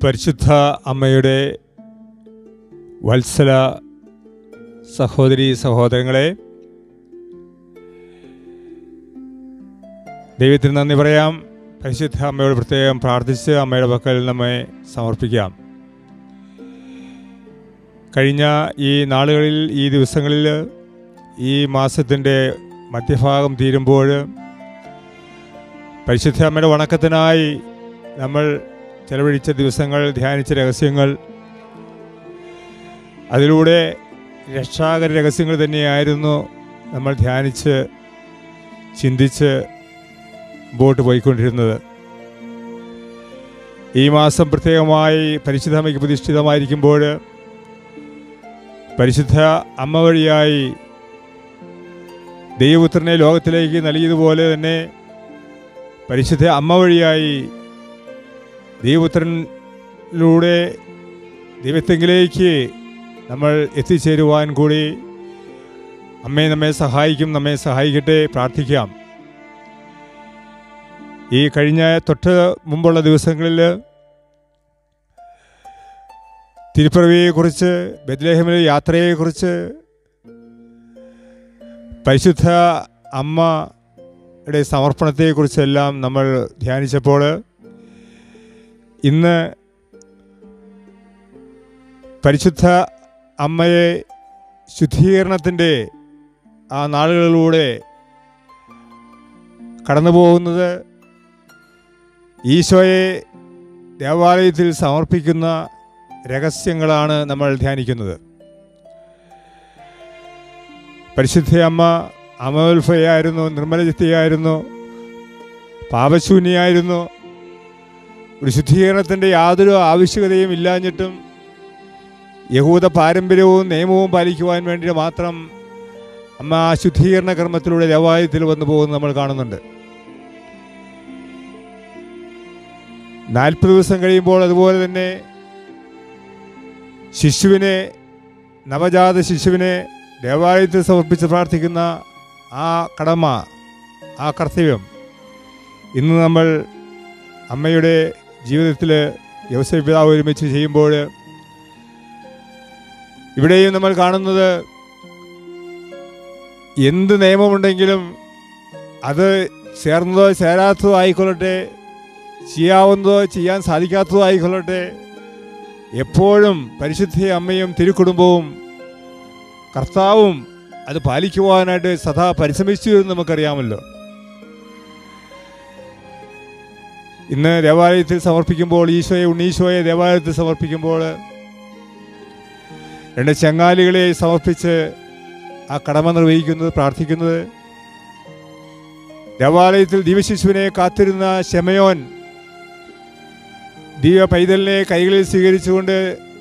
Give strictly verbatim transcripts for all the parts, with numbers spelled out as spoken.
പരിശുദ്ധ അമ്മയുടെ വത്സല സഹോദരി സഹോദരങ്ങളെ, ദൈവത്തിന് നന്ദി പറയാം. പരിശുദ്ധ അമ്മയോട് പ്രത്യേകം പ്രാർത്ഥിച്ച് അമ്മയുടെ പക്കൽ നമ്മെ സമർപ്പിക്കാം. കഴിഞ്ഞ ഈ നാളുകളിൽ, ഈ ദിവസങ്ങളിൽ, ഈ മാസത്തിൻ്റെ മധ്യഭാഗം തീരുമ്പോൾ പരിശുദ്ധ അമ്മയുടെ വണക്കത്തിനായി നമ്മൾ ചെലവഴിച്ച ദിവസങ്ങൾ, ധ്യാനിച്ച രഹസ്യങ്ങൾ, അതിലൂടെ രക്ഷാകര രഹസ്യങ്ങൾ തന്നെയായിരുന്നു നമ്മൾ ധ്യാനിച്ച് ചിന്തിച്ച് മുമ്പോട്ട് പോയിക്കൊണ്ടിരുന്നത്. ഈ മാസം പ്രത്യേകമായി പരിശുദ്ധ അമ്മയ്ക്ക് പ്രതിഷ്ഠിതമായിരിക്കുമ്പോൾ പരിശുദ്ധ അമ്മ വഴിയായി ദൈവപുത്രനെ ലോകത്തിലേക്ക് നൽകിയതുപോലെ തന്നെ പരിശുദ്ധ അമ്മ വഴിയായി ദൈവപുത്രനിലൂടെ ദൈവത്തെങ്കിലേക്ക് നമ്മൾ എത്തിച്ചേരുവാൻ കൂടി അമ്മയെ നമ്മെ സഹായിക്കും, നമ്മെ സഹായിക്കട്ടെ. പ്രാർത്ഥിക്കാം. ഈ കഴിഞ്ഞ തൊട്ട് മുമ്പുള്ള ദിവസങ്ങളിൽ തിരുപ്പിറവിയെക്കുറിച്ച്, ബെത്ലഹേമിലെ യാത്രയെക്കുറിച്ച്, പരിശുദ്ധ അമ്മയുടെ സമർപ്പണത്തെക്കുറിച്ചെല്ലാം നമ്മൾ ധ്യാനിച്ചപ്പോൾ ഇന്ന് പരിശുദ്ധ അമ്മയെ ശുദ്ധീകരണത്തിൻ്റെ ആ നാളുകളിലൂടെ കടന്നു പോകുന്നത് ഈശോയെ ദേവാലയത്തിൽ സമർപ്പിക്കുന്ന രഹസ്യങ്ങളാണ് നമ്മൾ ധ്യാനിക്കുന്നത്. പരിശുദ്ധ അമ്മ അമോൽഫയായിരുന്നു, നിർമ്മലചിത്തയായിരുന്നു, പാപശൂന്യായിരുന്നു. ഒരു ശുദ്ധീകരണത്തിൻ്റെ യാതൊരു ആവശ്യകതയും ഇല്ലാഞ്ഞിട്ടും യഹൂദ പാരമ്പര്യവും നിയമവും പാലിക്കുവാൻ വേണ്ടി മാത്രം അമ്മ ആ ശുദ്ധീകരണ കർമ്മത്തിലൂടെ ദേവാലയത്തിൽ വന്നു പോകുന്നത് നമ്മൾ കാണുന്നുണ്ട്. നാൽപ്പത് ദിവസം കഴിയുമ്പോൾ അതുപോലെ തന്നെ ശിശുവിനെ, നവജാത ശിശുവിനെ ദേവാലയത്തിൽ സമർപ്പിച്ച് പ്രാർത്ഥിക്കുന്ന ആ കടമ, ആ കർത്തവ്യം ഇന്ന് നമ്മൾ അമ്മയുടെ ജീവിതത്തിൽ യോസേപ്പ് പിതാവ് ഒരുമിച്ച് ചെയ്യുമ്പോൾ ഇവിടെയും നമ്മൾ കാണുന്നത് എന്ത് നിയമമുണ്ടെങ്കിലും അത് ചേർന്നതോ ചേരാത്തതോ ആയിക്കൊള്ളട്ടെ, ചെയ്യാവുന്നതോ ചെയ്യാൻ സാധിക്കാത്തതോ ആയിക്കൊള്ളട്ടെ, എപ്പോഴും പരിശുദ്ധ അമ്മയും തിരുക്കുടുംബവും കർത്താവും അത് പാലിക്കുവാനായിട്ട് സദാ പരിശ്രമിച്ചു എന്ന് നമുക്കറിയാമല്ലോ. ഇന്ന് ദേവാലയത്തിൽ സമർപ്പിക്കുമ്പോൾ, ഈശോയെ, ഉണ്ണീശോയെ ദേവാലയത്തിൽ സമർപ്പിക്കുമ്പോൾ രണ്ട് ചങ്ങാലികളെ സമർപ്പിച്ച് ആ കടമ നിർവഹിക്കുന്നത്, പ്രാർത്ഥിക്കുന്നത്, ദേവാലയത്തിൽ ദിവ്യശിശുവിനെ കാത്തിരുന്ന ശമയോൻ ദിവ്യ പൈതലിനെ കൈകളിൽ സ്വീകരിച്ചുകൊണ്ട്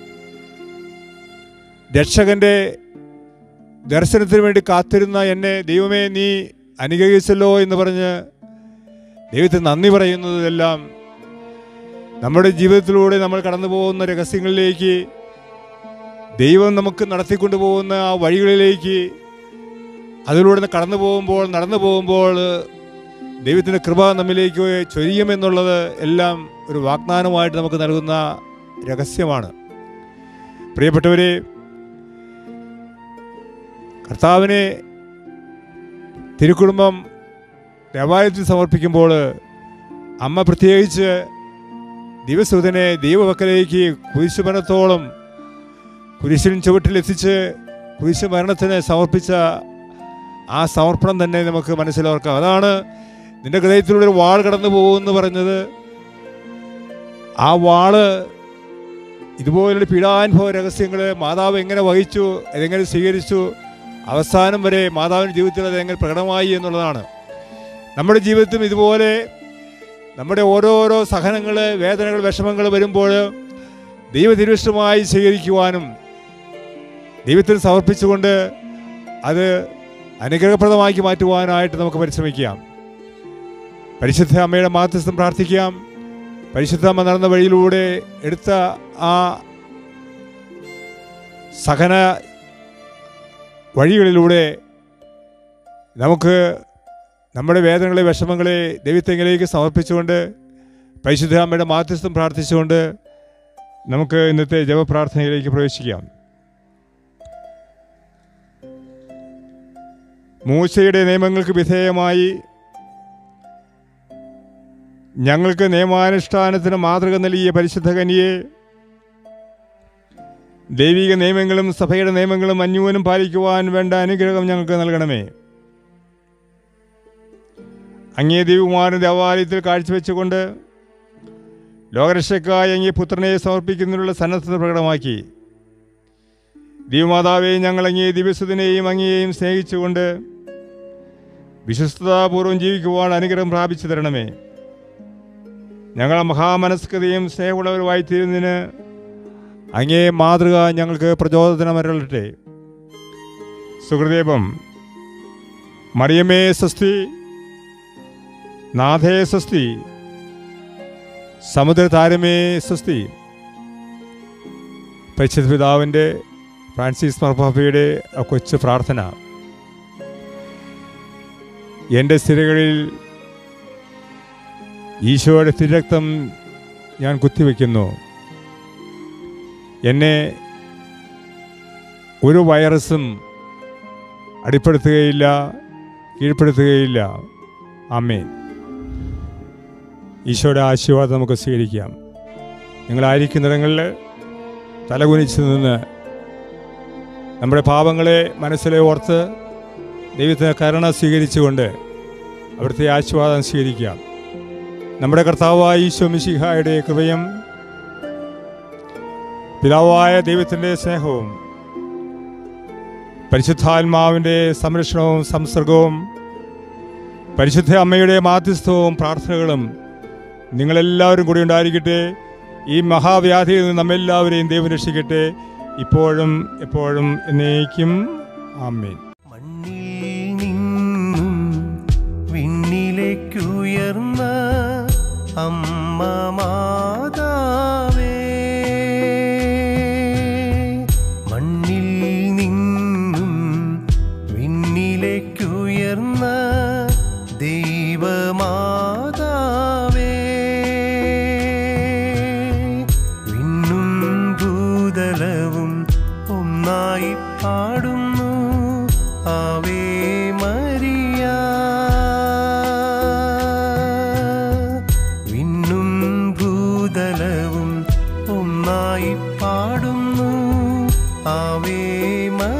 രക്ഷകന്റെ ദർശനത്തിന് വേണ്ടി കാത്തിരുന്ന എന്നെ ദൈവമേ നീ അനുഗ്രഹിച്ചല്ലോ എന്ന് പറഞ്ഞ് ദൈവത്തിന് നന്ദി പറയുന്നതെല്ലാം നമ്മുടെ ജീവിതത്തിലൂടെ നമ്മൾ കടന്നു പോകുന്ന രഹസ്യങ്ങളിലേക്ക്, ദൈവം നമുക്ക് നടത്തിക്കൊണ്ടു പോകുന്ന ആ വഴികളിലേക്ക്, അതിലൂടെ കടന്നു പോകുമ്പോൾ, നടന്നു പോകുമ്പോൾ ദൈവത്തിൻ്റെ കൃപ നമ്മിലേക്ക് ചൊരിയുമെന്നുള്ളത് എല്ലാം ഒരു വാഗ്ദാനമായിട്ട് നമുക്ക് നൽകുന്ന രഹസ്യമാണ്. പ്രിയപ്പെട്ടവരെ, കർത്താവിനെ തിരുക്കുടുംബം ദേവാലയത്തിൽ സമർപ്പിക്കുമ്പോൾ അമ്മ പ്രത്യേകിച്ച് ദിവസൂതനെ ദൈവവക്കലേക്ക് കുരിശുമരണത്തോളം കുരിശിൻ ചുവട്ടിലെത്തിച്ച് കുരിശു മരണത്തിന് സമർപ്പിച്ച ആ സമർപ്പണം തന്നെ നമുക്ക് മനസ്സിലോർക്കാം. അതാണ് നിന്റെ ഹൃദയത്തിലൂടെ ഒരു വാൾ കടന്നു പോകുമെന്ന് പറഞ്ഞത്. ആ വാള് ഇതുപോലുള്ള പീഡാനുഭവ രഹസ്യങ്ങൾ മാതാവ് എങ്ങനെ വഹിച്ചു, അതെങ്ങനെ സ്വീകരിച്ചു, അവസാനം വരെ മാതാവിൻ്റെ ജീവിതത്തിൽ അതെങ്ങനെ പ്രകടമായി എന്നുള്ളതാണ്. നമ്മുടെ ജീവിതത്തിലും ഇതുപോലെ നമ്മുടെ ഓരോരോ സഹനങ്ങൾ, വേദനകൾ, വിഷമങ്ങൾ വരുമ്പോൾ ദൈവതിരുഷ്ടമായി സ്വീകരിക്കുവാനും ദൈവത്തിൽ സമർപ്പിച്ചുകൊണ്ട് അത് അനുഗ്രഹപ്രദമാക്കി മാറ്റുവാനായിട്ട് നമുക്ക് പരിശ്രമിക്കാം. പരിശുദ്ധ അമ്മയുടെ മാധ്യസ്ഥം പ്രാർത്ഥിക്കാം. പരിശുദ്ധ അമ്മ നടന്ന വഴിയിലൂടെ എടുത്ത ആ സഹന വഴികളിലൂടെ നമുക്ക് നമ്മുടെ വേദനകളെ, വിഷമങ്ങളെ ദൈവത്തെങ്കിലേക്ക് സമർപ്പിച്ചുകൊണ്ട് പരിശുദ്ധ അമ്മയുടെ മാധ്യസ്ഥം പ്രാർത്ഥിച്ചുകൊണ്ട് നമുക്ക് ഇന്നത്തെ ജപപ്രാർത്ഥനയിലേക്ക് പ്രവേശിക്കാം. മൂശയുടെ നിയമങ്ങൾക്ക് വിധേയമായി ഞങ്ങൾക്ക് നിയമാനുഷ്ഠാനത്തിന് മാതൃക നൽകിയ പരിശുദ്ധ കന്യയെ ദൈവിക നിയമങ്ങളും സഭയുടെ നിയമങ്ങളും അന്യോന്യം പാലിക്കുവാൻ വേണ്ട അനുഗ്രഹം ഞങ്ങൾക്ക് നൽകണമേ. അങ്ങേ ദൈവകുമാരൻ്റെ ദേവാലയത്തിൽ കാഴ്ചവെച്ചുകൊണ്ട് ലോകരക്ഷയ്ക്കായി അങ്ങേ പുത്രനെ സമർപ്പിക്കുന്നതിനുള്ള സന്നദ്ധത പ്രകടമാക്കി ദൈവമാതാവെ, ഞങ്ങൾ അങ്ങേ ദിവസത്തിനെയും അങ്ങയെയും സ്നേഹിച്ചുകൊണ്ട് വിശ്വസ്തതാപൂർവ്വം ജീവിക്കുവാൻ അനുഗ്രഹം പ്രാപിച്ചു തരണമേ. ഞങ്ങളെ മഹാമനസ്കതയും സ്നേഹമുള്ളവരുമായി തീരുന്നതിന് അങ്ങേ മാതൃക ഞങ്ങൾക്ക് പ്രചോദനമരളട്ടെ. സുഹൃദേവം, മറിയമേ സ്വസ്തി, നാഥേ സ്വസ്തി, സമുദ്രതാരമേ സ്വസ്തി. പരിശുദ്ധ പിതാവിൻ്റെ ഫ്രാൻസിസ് മാർപ്പാപ്പയുടെ കൊച്ചു പ്രാർത്ഥന. എൻ്റെ സ്ഥിരകളിൽ ഈശോയുടെ തിരക്തം ഞാൻ കുത്തിവെക്കുന്നു. എന്നെ ഒരു വൈറസും അടിപ്പെടുത്തുകയില്ല, കീഴ്പ്പെടുത്തുകയില്ല. ആമേൻ. ഈശോയുടെ ആശീർവാദം നമുക്ക് സ്വീകരിക്കാം. നിങ്ങളായിരിക്കുന്നിടങ്ങളിൽ തലകുനിച്ച് നിന്ന് നമ്മുടെ പാപങ്ങളെ മനസ്സിലെ ഓർത്ത് ദൈവത്തിന് കരുണ സ്വീകരിച്ചുകൊണ്ട് അവിടുത്തെ ആശീർവാദം സ്വീകരിക്കാം. നമ്മുടെ കർത്താവായ ഈശോ മിശിഹായുടെ കൃപയും പിതാവായ ദൈവത്തിൻ്റെ സ്നേഹവും പരിശുദ്ധാത്മാവിൻ്റെ സംരക്ഷണവും സംസർഗവും പരിശുദ്ധ അമ്മയുടെ മാധ്യസ്ഥവും പ്രാർത്ഥനകളും നിങ്ങളെല്ലാവരും കൂടി ഉണ്ടായിരിക്കട്ടെ. ഈ മഹാവ്യാധിയിൽ നിന്ന് നമ്മെല്ലാവരെയും ദൈവം രക്ഷിക്കട്ടെ, ഇപ്പോഴും എപ്പോഴും എന്നേക്കും. ആമേൻ. മണ്ണിൽ നിന്നും വിണ്ണിലേക്കുയർന്ന അമ്മ മാതാവേ, മണ്ണിൽ നിന്നും വിണ്ണിലേക്കുയർന്ന ദൈവമാതാവേ, വിണ്ണും ഭൂതലവും ഒന്നായി പാടുന്നു ആവേ മരിയ. വിണ്ണും ഭൂതലവും ഒന്നായി പാടുന്നു ആവേ മരിയ.